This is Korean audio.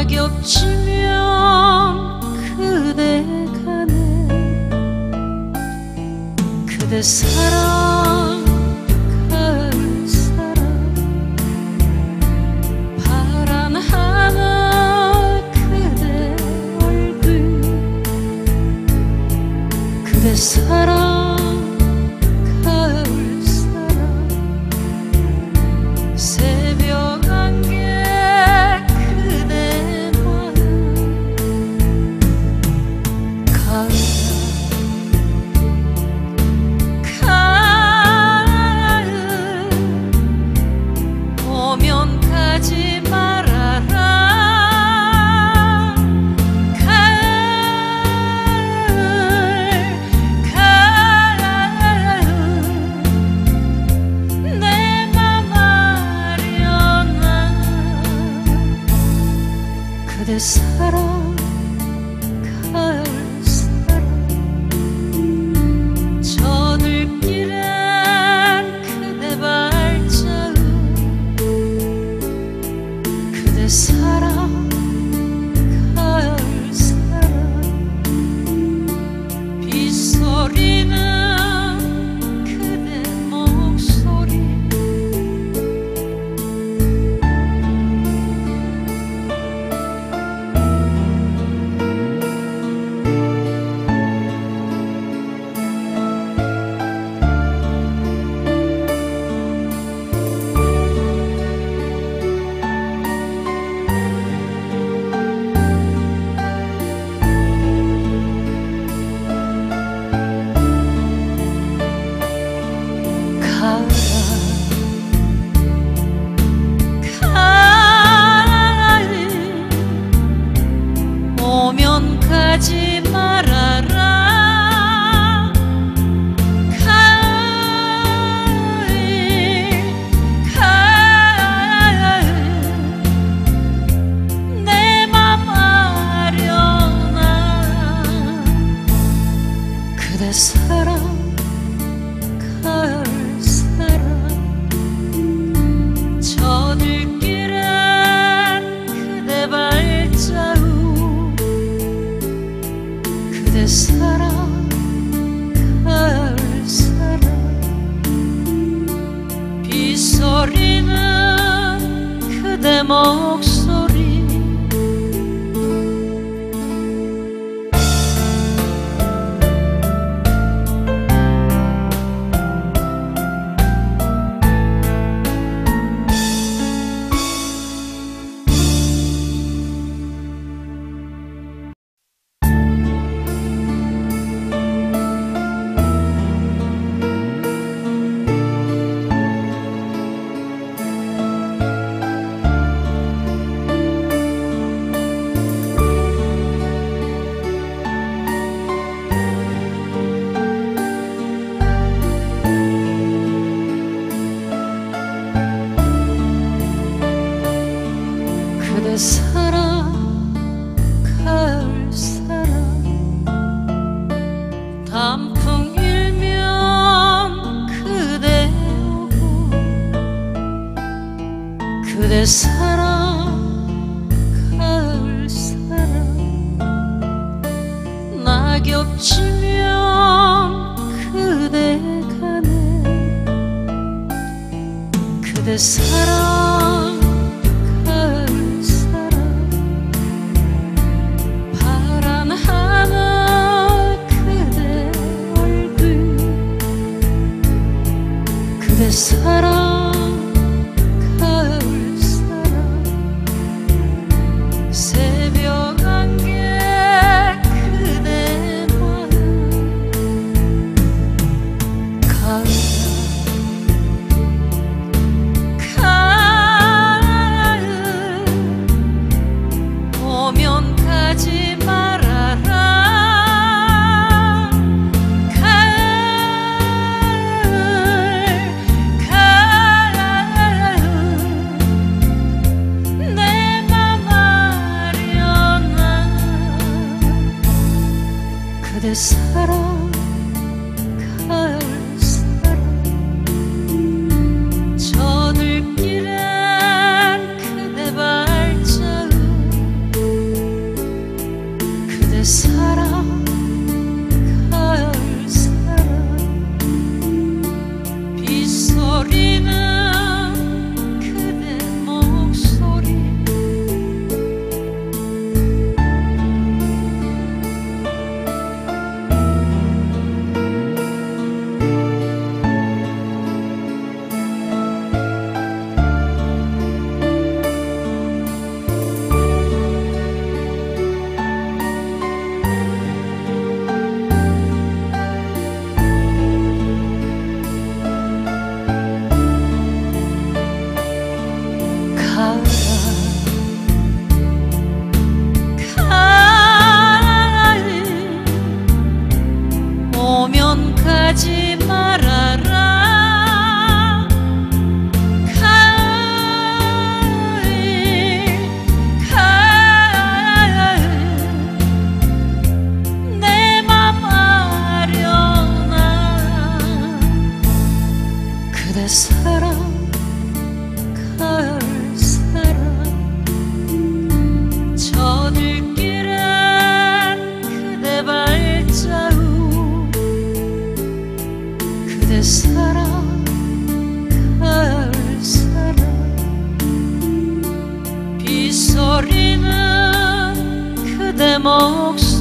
낙엽 지면 그대 가네. 그대 사랑 가을 사랑 파란 하늘 그대 얼굴 그대 사랑 가을 사랑 새벽 안개 그대 마음 가을 오면 가지 말아라. 가을 내 맘 아련한 그대 사랑 가을 사랑 저들길엔 그대 발자국 그대 사랑 가을 사랑 빗소리는 그대 목소리 오면 가지 말아라. 가을 내 맘 아련한 그대 사랑 가을 사랑 저들길엔 그대 발자국 그대 사랑 가을 사랑 빗소리는 그대 목소리 그대 사랑 가을 사랑 단풍 일면 그대 오고 그대 사랑 가을 사랑 낙엽 지면 그대 가네. 그대 사랑 그대 사랑 가을 사랑 새벽 안개 그대 마음 가을 오면 가지 말아라. 그대 사랑 가을 사랑 저들길엔 그대 발자국 그대 사랑 가을 사랑 빗소리는 그대 목소리